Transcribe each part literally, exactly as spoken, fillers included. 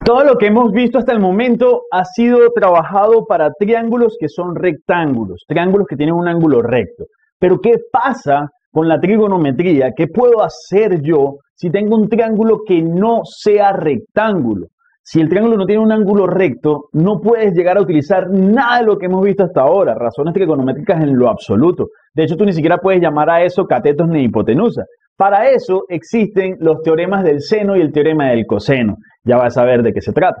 Todo lo que hemos visto hasta el momento ha sido trabajado para triángulos que son rectángulos, triángulos que tienen un ángulo recto. Pero ¿qué pasa con la trigonometría? ¿Qué puedo hacer yo si tengo un triángulo que no sea rectángulo? Si el triángulo no tiene un ángulo recto, no puedes llegar a utilizar nada de lo que hemos visto hasta ahora, razones trigonométricas en lo absoluto. De hecho, tú ni siquiera puedes llamar a eso catetos ni hipotenusa. Para eso existen los teoremas del seno y el teorema del coseno. Ya vas a ver de qué se trata.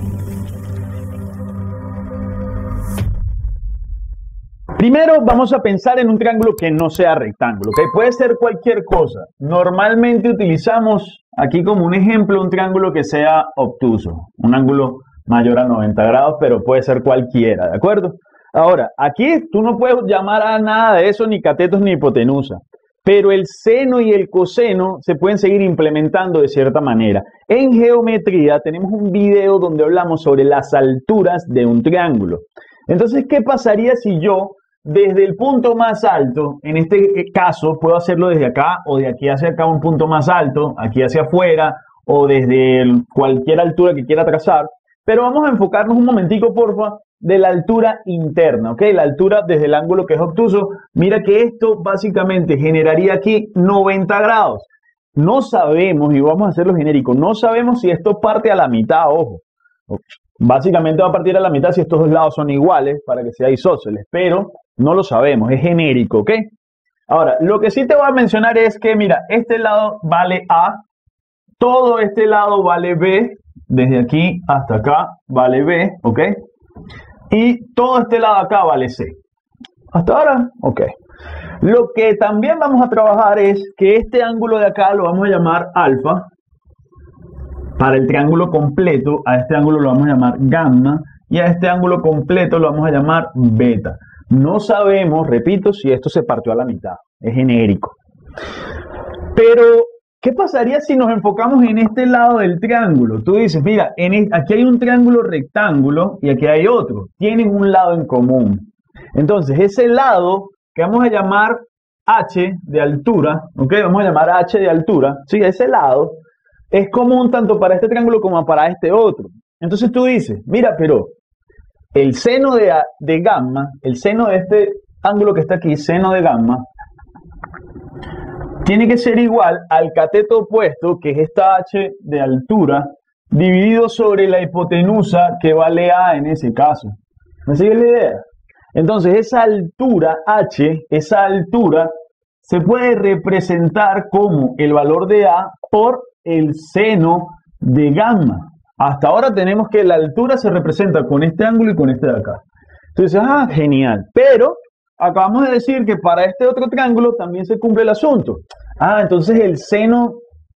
Primero vamos a pensar en un triángulo que no sea rectángulo, que puede ser cualquier cosa. Normalmente utilizamos aquí como un ejemplo un triángulo que sea obtuso, un ángulo mayor a noventa grados, pero puede ser cualquiera, ¿de acuerdo? Ahora, aquí tú no puedes llamar a nada de eso ni catetos ni hipotenusa, pero el seno y el coseno se pueden seguir implementando de cierta manera. En geometría tenemos un video donde hablamos sobre las alturas de un triángulo. Entonces, ¿qué pasaría si yo desde el punto más alto, en este caso puedo hacerlo desde acá o de aquí hacia acá un punto más alto, aquí hacia afuera o desde el, cualquier altura que quiera trazar, pero vamos a enfocarnos un momentico, porfa, de la altura interna, ¿ok? La altura desde el ángulo que es obtuso. Mira que esto básicamente generaría aquí noventa grados. No sabemos, y vamos a hacerlo genérico, no sabemos si esto parte a la mitad, ojo. Básicamente va a partir a la mitad si estos dos lados son iguales para que sea isósceles, pero no lo sabemos, es genérico, ¿ok? Ahora, lo que sí te voy a mencionar es que, mira, este lado vale A, todo este lado vale B, desde aquí hasta acá vale B, ¿ok? Y todo este lado acá vale C. ¿Hasta ahora? Ok. Lo que también vamos a trabajar es que este ángulo de acá lo vamos a llamar alfa. Para el triángulo completo, a este ángulo lo vamos a llamar gamma. Y a este ángulo completo lo vamos a llamar beta. No sabemos, repito, si esto se partió a la mitad. Es genérico. Pero, ¿qué pasaría si nos enfocamos en este lado del triángulo? Tú dices, mira, en el, aquí hay un triángulo rectángulo y aquí hay otro. Tienen un lado en común. Entonces, ese lado que vamos a llamar H de altura, ¿ok? Vamos a llamar H de altura. Sí, ese lado es común tanto para este triángulo como para este otro. Entonces tú dices, mira, pero el seno de, de gamma, el seno de este ángulo que está aquí, seno de gamma, tiene que ser igual al cateto opuesto, que es esta H de altura, dividido sobre la hipotenusa, que vale A en ese caso. ¿Me sigue la idea? Entonces, esa altura H, esa altura, se puede representar como el valor de A por el seno de gamma. Hasta ahora tenemos que la altura se representa con este ángulo y con este de acá. Entonces, ah, genial. Pero acabamos de decir que para este otro triángulo también se cumple el asunto. Ah, entonces el seno,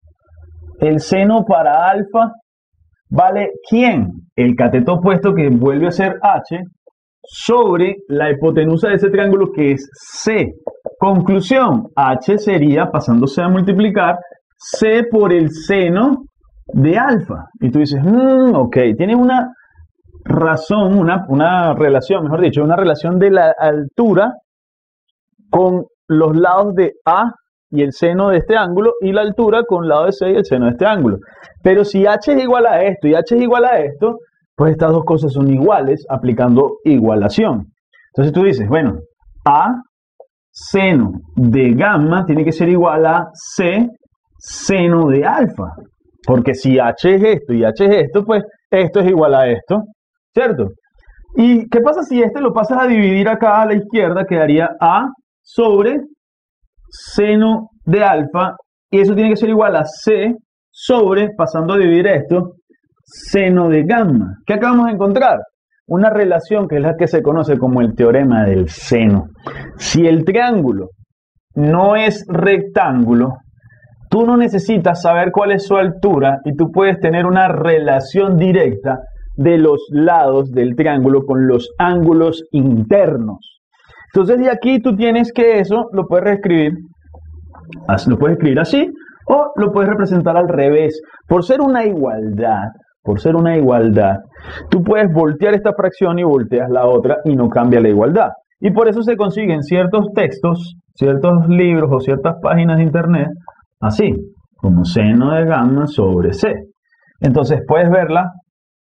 el seno para alfa vale ¿quién? El cateto opuesto, que vuelve a ser H, sobre la hipotenusa de ese triángulo, que es C. Conclusión, H sería, pasándose a multiplicar, C por el seno de alfa. Y tú dices, mmm, ok, tiene una razón, una, una relación, mejor dicho, una relación de la altura con los lados de A y el seno de este ángulo, y la altura con el lado de C y el seno de este ángulo. Pero si H es igual a esto y H es igual a esto, pues estas dos cosas son iguales aplicando igualación. Entonces tú dices, bueno, A seno de gamma tiene que ser igual a C seno de alfa. Porque si H es esto y H es esto, pues esto es igual a esto, ¿cierto? ¿Y qué pasa si este lo pasas a dividir acá a la izquierda? Quedaría A sobre seno de alfa, y eso tiene que ser igual a C sobre, pasando a dividir esto, seno de gamma. ¿Qué acabamos de encontrar? Una relación que es la que se conoce como el teorema del seno. Si el triángulo no es rectángulo, tú no necesitas saber cuál es su altura y tú puedes tener una relación directa de los lados del triángulo con los ángulos internos. Entonces de aquí tú tienes que eso lo puedes reescribir, lo puedes escribir así o lo puedes representar al revés. Por ser una igualdad, por ser una igualdad, tú puedes voltear esta fracción y volteas la otra y no cambia la igualdad. Y por eso se consiguen ciertos textos, ciertos libros o ciertas páginas de internet así, como seno de gamma sobre C. Entonces puedes verla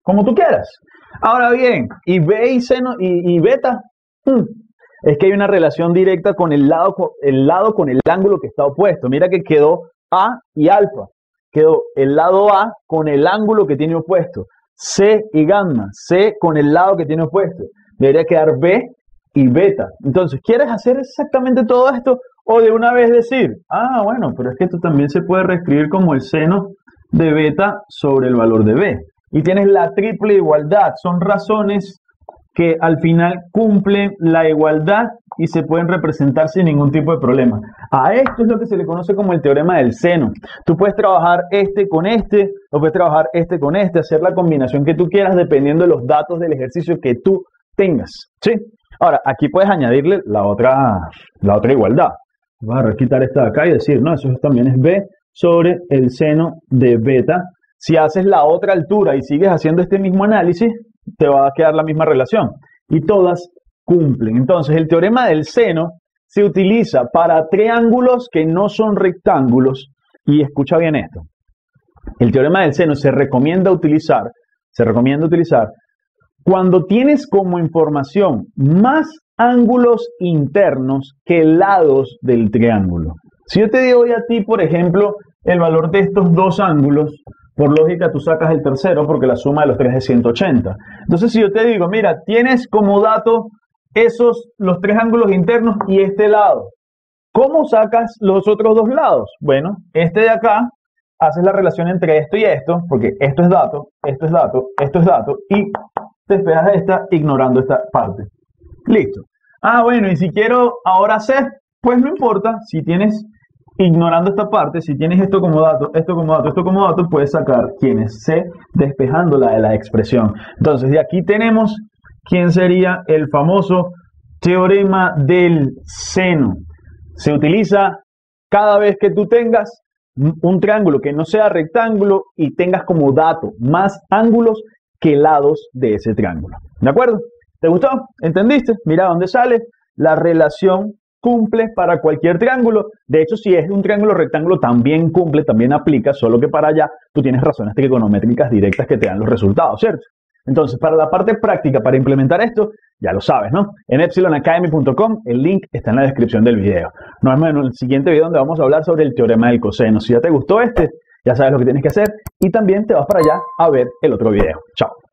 como tú quieras. Ahora bien, y B y seno y, y beta, hmm, es que hay una relación directa con el lado, el lado con el ángulo que está opuesto. Mira que quedó A y alfa. Quedó el lado A con el ángulo que tiene opuesto. C y gamma. C con el lado que tiene opuesto. Debería quedar B y beta. Entonces, ¿quieres hacer exactamente todo esto? O de una vez decir, ah, bueno, pero es que esto también se puede reescribir como el seno de beta sobre el valor de B. Y tienes la triple igualdad. Son razones que al final cumplen la igualdad y se pueden representar sin ningún tipo de problema. A esto es lo que se le conoce como el teorema del seno. Tú puedes trabajar este con este, o puedes trabajar este con este, hacer la combinación que tú quieras dependiendo de los datos del ejercicio que tú tengas, ¿sí? Ahora, aquí puedes añadirle la otra, la otra igualdad. Voy a quitar esta de acá y decir, no, eso también es B sobre el seno de beta. Si haces la otra altura y sigues haciendo este mismo análisis, te va a quedar la misma relación. Y todas cumplen. Entonces, el teorema del seno se utiliza para triángulos que no son rectángulos. Y escucha bien esto. El teorema del seno se recomienda utilizar, se recomienda utilizar cuando tienes como información más ángulos internos que lados del triángulo. Si yo te digo hoy a ti, por ejemplo, el valor de estos dos ángulos, por lógica tú sacas el tercero porque la suma de los tres es ciento ochenta. Entonces si yo te digo, mira, tienes como dato esos, los tres ángulos internos y este lado. ¿Cómo sacas los otros dos lados? Bueno, este de acá, haces la relación entre esto y esto, porque esto es dato, esto es dato, esto es dato, y despejas esta ignorando esta parte. Listo. Ah, bueno, y si quiero ahora hacer, pues no importa, si tienes, ignorando esta parte, si tienes esto como dato, esto como dato, esto como dato, puedes sacar quién es C despejándola de la expresión. Entonces, de aquí tenemos quién sería el famoso teorema del seno. Se utiliza cada vez que tú tengas un triángulo que no sea rectángulo y tengas como dato más ángulos que lados de ese triángulo. ¿De acuerdo? ¿Te gustó? ¿Entendiste? Mira dónde sale. La relación cumple para cualquier triángulo. De hecho, si es un triángulo rectángulo, también cumple, también aplica, solo que para allá tú tienes razones trigonométricas directas que te dan los resultados, ¿cierto? Entonces, para la parte práctica, para implementar esto, ya lo sabes, ¿no? En epsilon academy punto com, el link está en la descripción del video. Nos vemos en el siguiente video donde vamos a hablar sobre el teorema del coseno. Si ya te gustó este, ya sabes lo que tienes que hacer y también te vas para allá a ver el otro video. Chao.